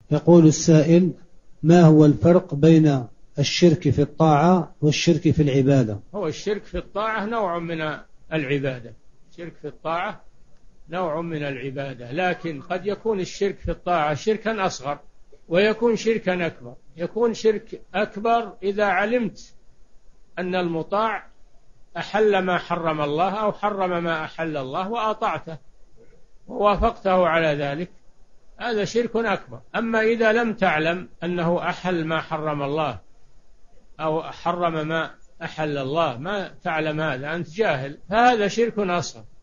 يقول السائل: ما هو الفرق بين الشرك في الطاعة والشرك في العبادة؟ هو الشرك في الطاعة نوع من العبادة، الشرك في الطاعة نوع من العبادة، لكن قد يكون الشرك في الطاعة شركا أصغر ويكون شركا أكبر. يكون شرك أكبر إذا علمت أن المطاع أحل ما حرم الله أو حرم ما أحل الله وأطعته ووافقته على ذلك، هذا شرك أكبر. أما إذا لم تعلم أنه أحل ما حرم الله أو حرم ما أحل الله، ما تعلم هذا، أنت جاهل، فهذا شرك أصغر.